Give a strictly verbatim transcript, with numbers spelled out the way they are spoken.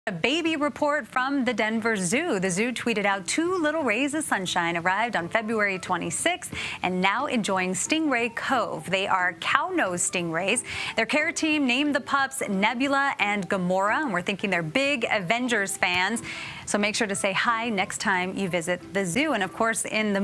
A baby report from the Denver Zoo. The zoo tweeted out two little rays of sunshine arrived on February twenty-sixth and now enjoying Stingray Cove. They are cow-nosed stingrays. Their care team named the pups Nebula and Gamora, and we're thinking they're big Avengers fans. So make sure to say hi next time you visit the zoo. And of course, in the